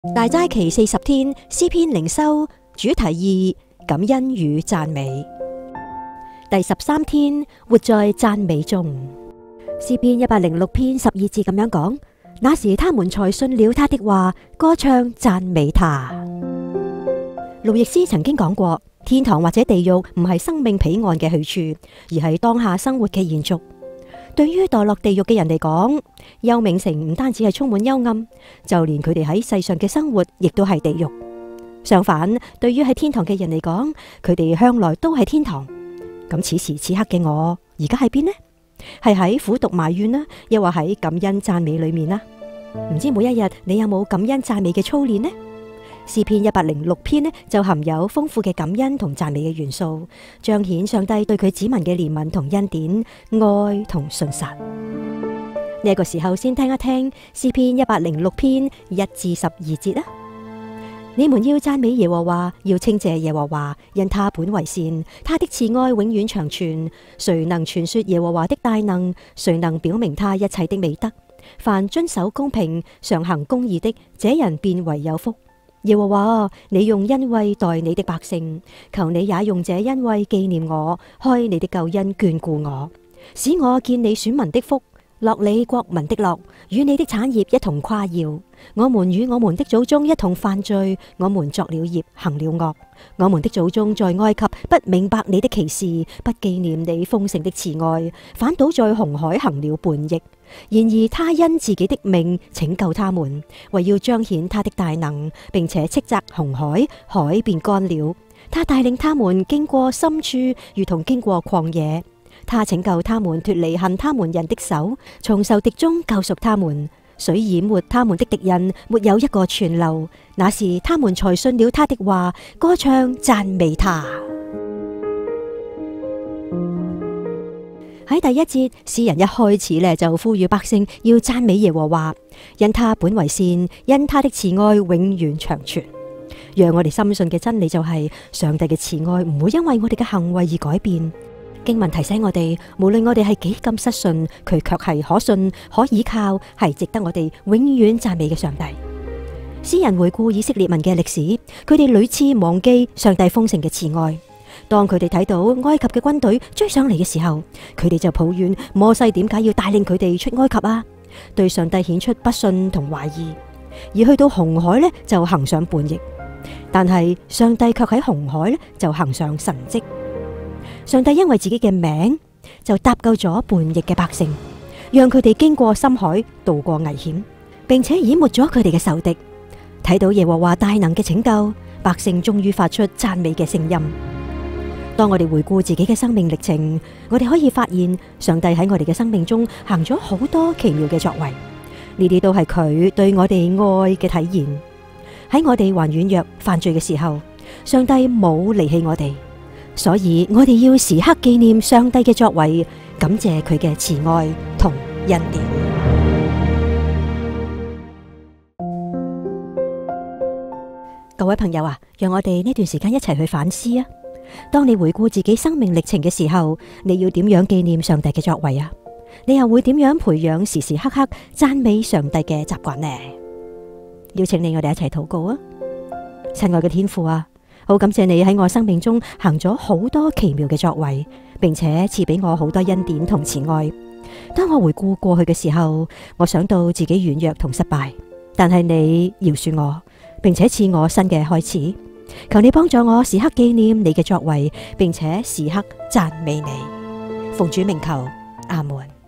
大齋期40天詩篇靈修主題2，感恩與讚美。第13天，活在讚美中。詩篇106篇12節咁樣講：那時他們才信了他的話，歌唱讚美他。路易斯曾經講過，天堂或者地獄唔係生命彼岸嘅去處，而係當下生活嘅延續。對於墮落地獄嘅人嚟講，幽冥城唔單止係充滿幽暗，就連佢哋喺世上嘅生活亦都係地獄。相反，對於喺天堂嘅人嚟講，佢哋向來都係天堂。咁此時此刻嘅我，而家喺邊呢？係喺苦毒埋怨啦，又或喺感恩讚美裏面啦？唔知每一日你有冇感恩讚美嘅操練呢？詩篇106篇呢就含有豐富嘅感恩同讚美嘅元素，彰顯上帝對佢子民嘅憐憫同恩典、愛同信實。呢個時候先聽一聽詩篇106篇1至12節啦。你們要讚美耶和華，要稱謝耶和華，因他本為善，他的慈愛永遠長存。誰能傳說耶和華的大能？誰能表明他一切的美德？凡遵守公平、常行公義的，這人便為有福。耶和華，你用恩惠待你的百姓，求你也用這恩惠紀念我，開你的救恩眷顧我，使我見你選民的福，樂你國民的樂，與你的產業一同誇耀。我們與我們的祖宗一同犯罪，我們作了孽，行了惡。我們的祖宗在埃及不明白你的奇事，不紀念你豐盛的慈愛，反倒在紅海行了叛逆。然而他因自己的命拯救他們，為要彰顯他的大能，並且斥責紅海，海便乾了。他帶領他們經過深處，如同經過曠野。他拯救他們脫離恨他們人的手，從仇敵中救贖他們。水淹沒他們的敵人，沒有一個存留。那時他們才信了他的話，歌唱讚美他。喺第一節，詩人一開始呢就呼籲百姓要讚美耶和華，因他本為善，因他的慈愛永遠長存。讓我哋深信嘅真理就係，上帝嘅慈愛唔會因為我哋嘅行為而改變。經文提醒我哋，無論我哋係幾咁失信，佢卻係可信可倚靠，係值得我哋永遠讚美嘅上帝。詩人回顧以色列民嘅歷史，佢哋屢次忘記上帝豐盛嘅慈愛。當佢哋睇到埃及嘅軍隊追上嚟嘅時候，佢哋就抱怨摩西點解要帶領佢哋出埃及啊？對上帝顯出不信同懷疑。而去到紅海呢，就行上叛逆，但係上帝卻喺紅海呢，就行上神蹟。上帝因為自己嘅名就搭救咗叛逆嘅百姓，讓佢哋經過深海渡過危險，並且淹沒咗佢哋嘅仇敵。睇到耶和華大能嘅拯救，百姓終於發出讚美嘅聲音。當我哋回顧自己嘅生命歷程，我哋可以發現上帝喺我哋嘅生命中行咗好多奇妙嘅作為，呢啲都係佢對我哋愛嘅體現。喺我哋還軟弱犯罪嘅時候，上帝冇離棄我哋。所以我哋要時刻紀念上帝嘅作為，感謝佢嘅慈愛同恩典。各位朋友啊，讓我哋呢段時間一齊去反思啊！當你回顧自己生命歷程嘅時候，你要點樣紀念上帝嘅作為啊？你又會點樣培養時時刻刻讚美上帝嘅習慣呢？邀請你我哋一齊禱告啊！親愛嘅天父啊，好感謝你喺我生命中行咗好多奇妙嘅作為，並且賜俾我好多恩典同慈愛。當我回顧過去嘅時候，我想到自己軟弱同失敗，但係你饒恕我，並且賜我新嘅開始。求你幫助我時刻紀念你嘅作為，並且時刻讚美你。奉主名求，阿門。